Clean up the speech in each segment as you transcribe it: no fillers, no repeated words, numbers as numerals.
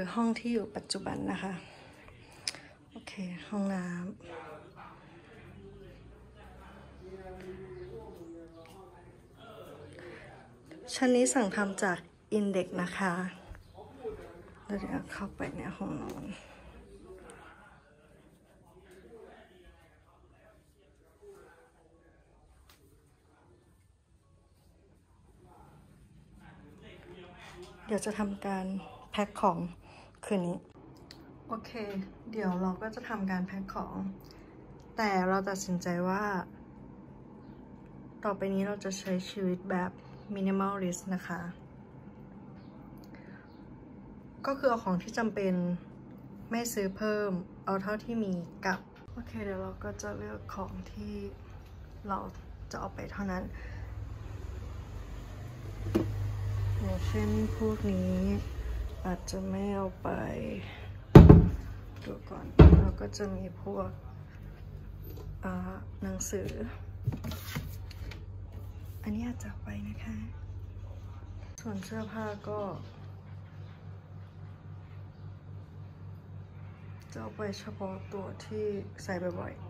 ห้องที่อยู่ปัจจุบันนะคะโอเคห้องน้ำชั้นนี้สั่งทำจากอินเด็กนะคะแล้วเดี๋ยวเข้าไปในห้องนอนเดี๋ยวจะทำการแพ็คของคืนนี้โอเคเดี๋ยวเราก็จะทำการแพ็คของแต่เราตัดสินใจว่าต่อไปนี้เราจะใช้ชีวิตแบบมินิมอลลิสต์นะคะก็คือเอาของที่จำเป็นไม่ซื้อเพิ่มเอาเท่าที่มีกับโอเคเดี๋ยวเราก็จะเลือกของที่เราจะเอาไปเท่านั้นอย่างเช่นพวกนี้อาจจะไม่เอาไปดูก่อนเราก็จะมีพวกหนังสืออันนี้อาจจะไปนะคะส่วนเสื้อผ้าก็จะเอาไปเฉพาะตัวที่ใส่บ่อยๆ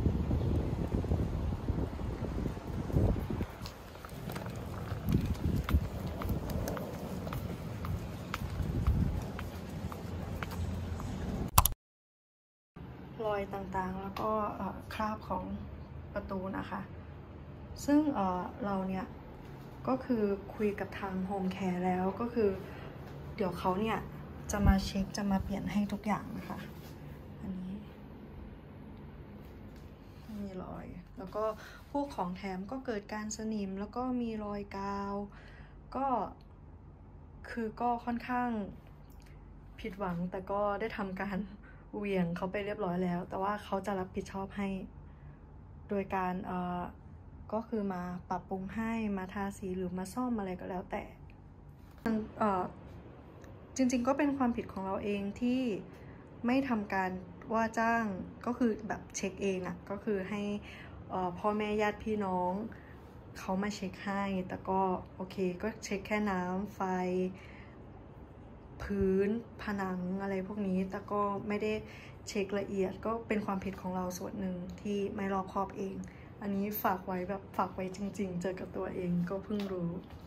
รอยต่างๆแล้วก็คราบของประตูนะคะซึ่งเราเนี่ยก็คือคุยกับทางโฮมแคร์แล้วก็คือเดี๋ยวเขาเนี่ยจะมาเช็คจะมาเปลี่ยนให้ทุกอย่างนะคะอันนี้มีรอยแล้วก็พวกของแถมก็เกิดการสนิมแล้วก็มีรอยกาวก็คือก็ค่อนข้างผิดหวังแต่ก็ได้ทำการเหวี่ยงเขาไปเรียบร้อยแล้วแต่ว่าเขาจะรับผิดชอบให้โดยการก็คือมาปรับปรุงให้มาทาสีหรือมาซ่อมอะไรก็แล้วแต่จริงๆก็เป็นความผิดของเราเองที่ไม่ทำการว่าจ้างก็คือแบบเช็คเองอะก็คือให้พ่อแม่ญาติพี่น้องเขามาเช็คให้แต่ก็โอเคก็เช็คแค่น้ำไฟพื้นผนังอะไรพวกนี้แต่ก็ไม่ได้เช็คละเอียดก็เป็นความผิดของเราส่วนหนึ่งที่ไม่รอบคอบเองอันนี้ฝากไว้แบบฝากไว้จริงๆเจอกับตัวเองก็เพิ่งรู้